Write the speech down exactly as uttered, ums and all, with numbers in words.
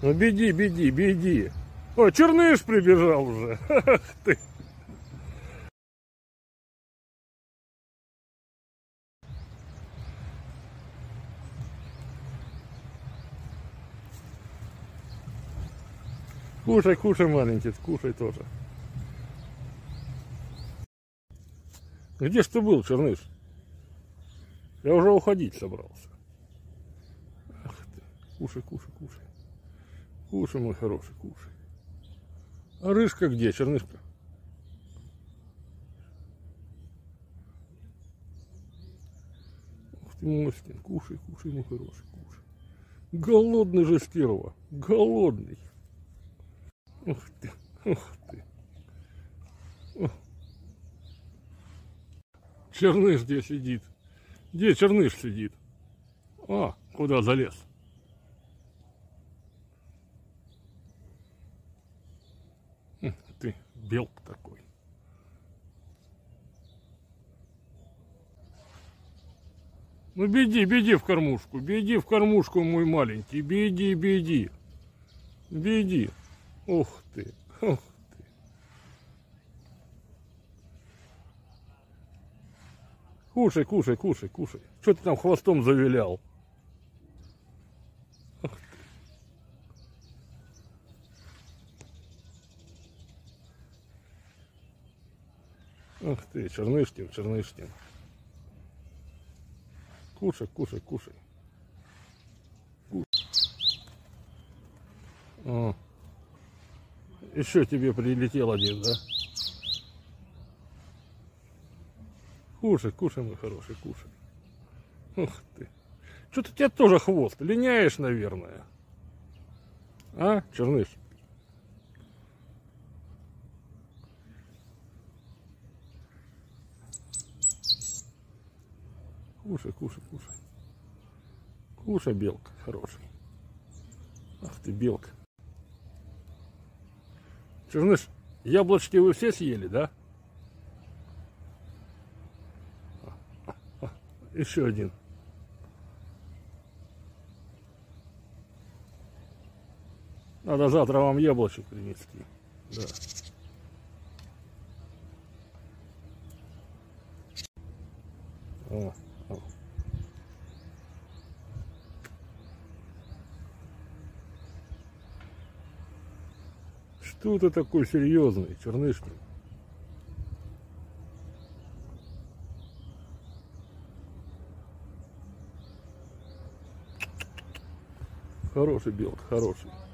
Ну беги, беги, беги. О, черныш прибежал уже. Ах ты. Кушай, кушай, маленький, кушай тоже. Где ж ты был, черныш? Я уже уходить собрался. Ах ты. Кушай, кушай, кушай. Кушай, мой хороший, кушай. А рыжка где, чернышка? Ух ты, Моськин, кушай, кушай, мой хороший, кушай. Голодный же стерва, голодный. Ух ты, ух ты. Ух. Черныш где сидит? Где черныш сидит? А, куда залез? Ух ты, белк такой. Ну беги, беги в кормушку, беги в кормушку, мой маленький, беги, беги, беги. Ух ты, ух ты. Кушай, кушай, кушай, кушай. Что ты там хвостом завилял? Ух ты. Ух ты, Чернышкин, Чернышкин. Кушай, кушай, кушай. Кушай. О. Еще тебе прилетел один, да? Кушай, кушай, мой хороший, кушай. Ух ты. Что-то у тебя тоже хвост. Линяешь, наверное. А, черныш? Кушай, кушай, кушай. Кушай, белка хороший. Ах ты, белка. Черныш, яблочки вы все съели, да? Еще один. Надо завтра вам яблочек принести. Да. О, о. Что ты такой серьезный, Чернышкин? Хороший белка, хороший.